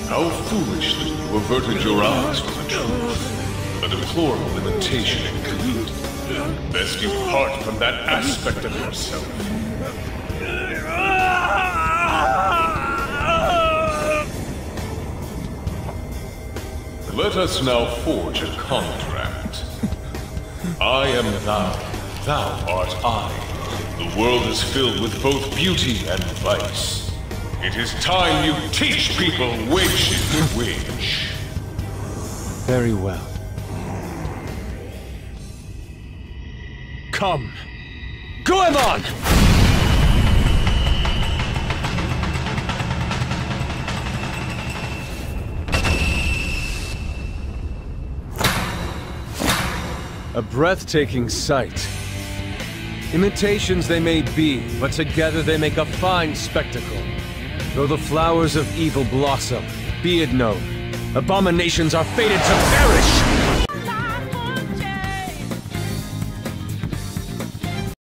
How foolishly you averted your eyes from the truth. A deplorable imitation indeed. Best you part from that aspect of yourself. Let us now forge a contract. I am thou, thou art I. The world is filled with both beauty and vice. It is time you teach people which is which. Very well. Come! Goemon! A breathtaking sight. Imitations they may be, but together they make a fine spectacle. Though the flowers of evil blossom, be it known, abominations are fated to perish!